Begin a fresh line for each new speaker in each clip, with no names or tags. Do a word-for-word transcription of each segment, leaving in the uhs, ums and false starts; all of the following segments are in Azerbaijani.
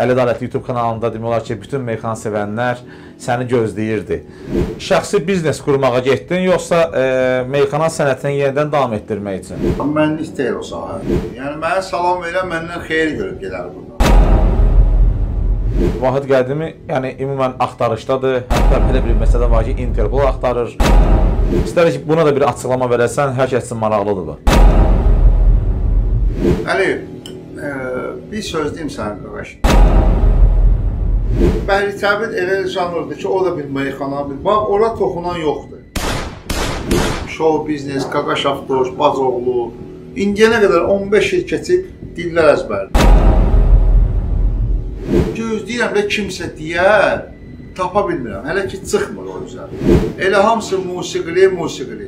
Əli Ədalət YouTube kanalında demək olar ki, bütün meyxana sevənlər səni gözləyirdi. Şəxsi biznes qurmağa getdin, yoxsa e, meyxana sənətini yenidən davam etdirmək üçün?
Mənlik deyil o sahə. Yəni mənə salam verən məndən xeyir görüb gedər burada.
Vahid Qədimi, yəni ümumən axtarışdadır. Hətta belə bir məsələ var ki, Interpol axtarır. İstərik ki, buna da bir açıqlama verəsən, hər kəs üçün maraqlıdır bu.
Əli, e, bir söz deyim sənə qardaş. Bəhri Təbid elə janrdır ki, o da bir meyxana, bir bax, ora toxunan yoxdur. Show biznes, Qaqaş Avtoş, Bazoğlu, indiyənə qədər on beş il keçib dillər əzbərdir. Gözləyirəm də kimsə deyər, tapa bilmirəm, hələ ki çıxmır o üzər. Elə hamısı musiqili, musiqili.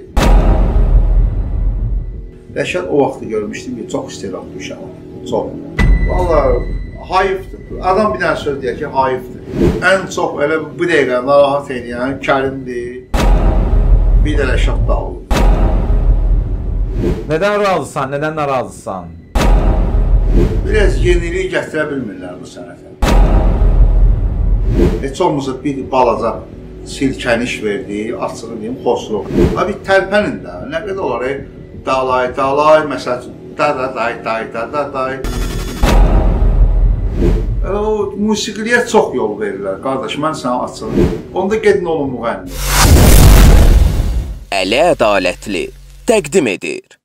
Rəşad o vaxtı görmüşdüm ki, çox istirahlı uşaq, çox. Vallahi, hayıfdır. Adam bir dənə söz deyər ki, hayıfdır. Ən çox elə bu dəqiqə narahat edən Kərimdir, bir də Rəşad Dağlı.
Nədən razısan, nədən narazısan?
Biraz yenilik gətirə bilmirlər bu sənətə. Heç olmasa bir balaca silkəniş verdi, açığı deyim, xosluq. Abi tərpənin də, nə qədər olar, dalay, dalay, məsəl üçün, da-da-day, day-da-da-day. O musiqiliyə çox yol verirlər, qardaş, mən sənə açığım. Onda gedin olun müğənni.
Əli Ədalətli təqdim edir.